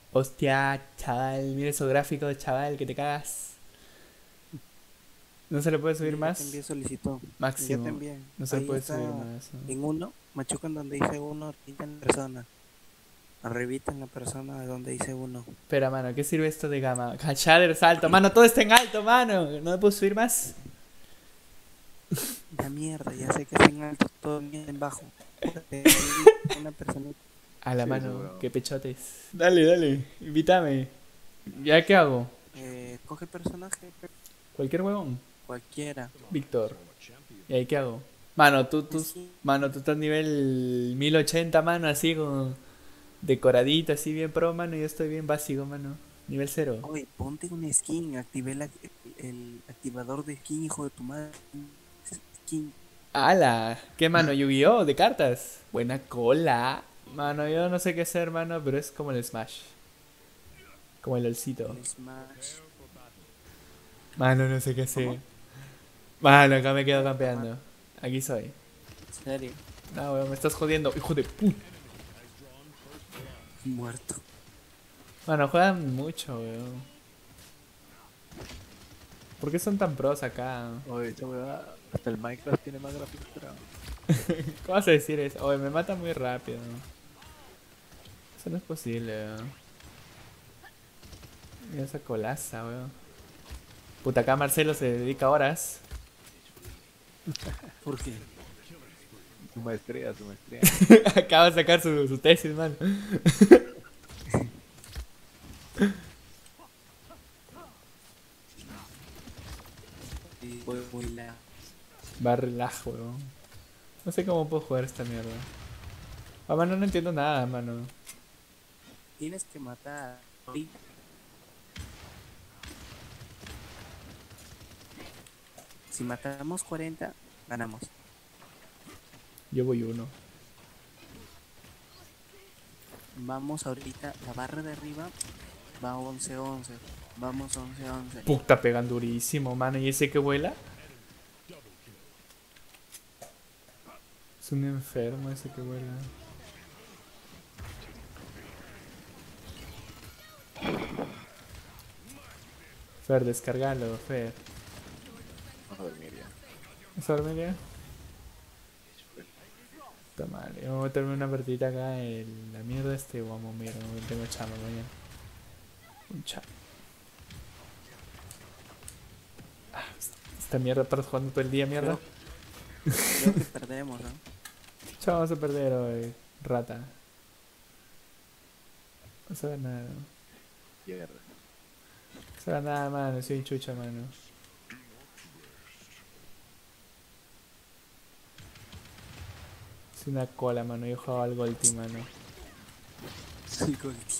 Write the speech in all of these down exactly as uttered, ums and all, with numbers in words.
Hostia, chaval, mira esos gráficos, chaval, que te cagas. No se le puede subir Sí, ya te envié más. solicitud. Ya te Máximo. envié. No se le Ahí puede subir está más, ¿no? en uno. Machucan donde dice uno, arribita en la persona. Arribita en la persona de donde dice uno. Espera, mano, ¿qué sirve esto de gama? Shaders alto, mano, todo está en alto, mano. ¿No me puedo subir más? La mierda, ya sé que es en alto, todo bien en bajo. Apúrate, arribita, una persona. A la ¿Qué es eso, mano, weón? qué pechotes. Dale, dale, invítame. ¿Ya qué hago? Eh, coge personaje, Cualquier huevón. cualquiera. Víctor. ¿Y ahí qué hago? Mano, tú, tú, Skin. mano, tú estás nivel mil ochenta, mano, así con decoradito, así bien pro, mano. Y yo estoy bien básico, mano. Nivel cero. Oye, ponte una skin, activé la- el activador de skin, hijo de tu madre. Skin. ¡Hala! ¿Qué, mano? ¿Yu-Gi-Oh? ¿De cartas? Buena cola. Mano, yo no sé qué hacer, mano, pero es como el Smash. Como el LOLcito. El Smash. Mano, no sé qué hacer. ¿Cómo? Mano, acá me quedo Muerto, mano. campeando. Aquí soy. En serio. No, weón, me estás jodiendo. Hijo de puta. Muerto. Mano, juegan mucho, weón. ¿Por qué son tan pros acá? Oye, esa weá, hasta el Minecraft tiene más gráficos, pero... ¿Cómo vas a decir eso? Oye, me mata muy rápido. Eso no es posible, weón. Mira esa colaza, weón. Puta, acá Marcelo se dedica horas. ¿Por qué? Su maestría, su maestría. Acaba de sacar su, su tesis, man. Y voy muy la. Va relajo, weón. No sé cómo puedo jugar esta mierda. Ah, mano, no entiendo nada, mano. Tienes que matar. Si matamos cuarenta, ganamos. Yo voy uno. Vamos ahorita, la barra de arriba va once once. Vamos once once. Puta, pegan durísimo, mano. ¿Y ese que vuela? Es un enfermo ese que vuela. Fer, descargalo, Fer. Vamos a dormir ya. ¿Vas a dormir ya? Está mal. Yo voy a meterme una partidita acá en la mierda este guamo. Mira, no tengo chamba mañana. Un chat. Ah, esta mierda para jugando todo el día, mierda. Creo, creo que perdemos, ¿no? Chao, vamos a perder hoy. Rata. No se ve nada. Hierro. No se ve nada, mano. Soy chucha, mano. Es una cola, mano. Yo jugaba al Golti, mano. El Golti.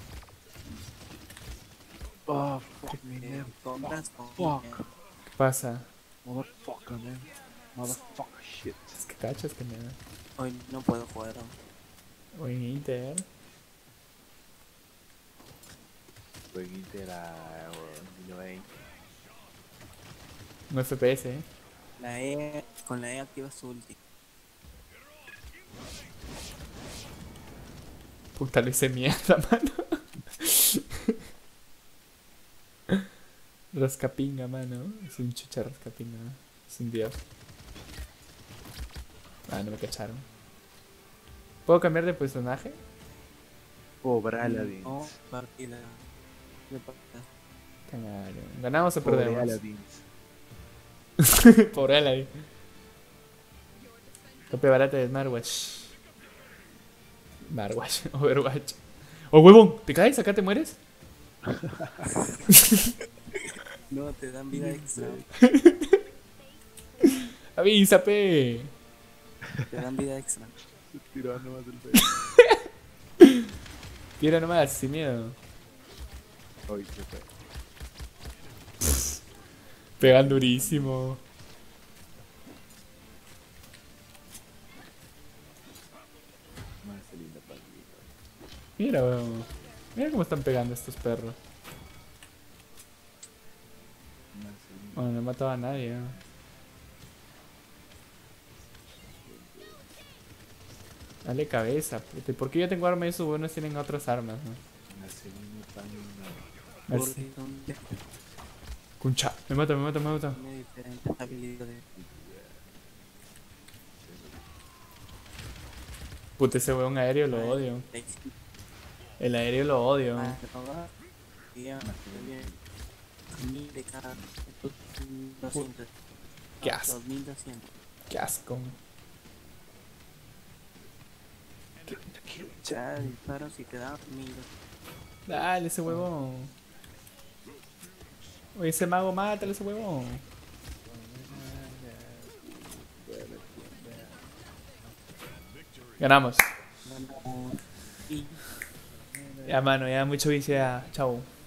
Oh, fuck me, Eh, man. compras Oh, con- fuck. ¿Qué pasa? Motherfucker, man. Motherfucker shit. Es que cachas que nada. Hoy no puedo jugar. ¿No? O en Inter. Fue en Inter a... no hay. Un F P S, eh. La E, con la E activas su ulti. Puta, lo hice mierda, mano. Rascapinga, mano. Es un chucha rascapinga. Es un dios. Ah, no me cacharon. ¿Puedo cambiar de personaje? Pobre Aladdin. No, partida. De partida. Claro. ¿Ganamos o Pobre perdemos? Aladdin. Pobre Aladdin. Tope barata de Smartwatch. Smartwatch. Overwatch. ¡Oh, huevón! ¿Te caes? ¿Acá te mueres? No, te dan vida extra. ¡Avisa, pe! Te dan vida extra. Tiró nomás el pedo. Tira nomás, sin miedo. Ay, qué fue. Pegan durísimo. Más linda partida. Mira, weón. Mira cómo están pegando estos perros. Más linda. Bueno, no he matado a nadie, ¿no? Dale cabeza, puta. ¿Y por qué yo tengo arma y esos buenos tienen otras armas, no? Marcelino Panino. Merci. Porque son de- Concha. Me mata, me mata, me mata. tiene diferentes habilidades. Puta, ese weón aéreo lo odio. El aéreo lo odio. Para robar, ya, bien. mil de cada. doscientos. Qué asco. dos mil doscientos. Qué asco. Ya, disparo si te da mil. Dale, ese huevón. Oye, ese mago, mátale ese huevón. Ganamos. Ganamos. Y Ya, mano, ya mucho vicio, ya. Chau.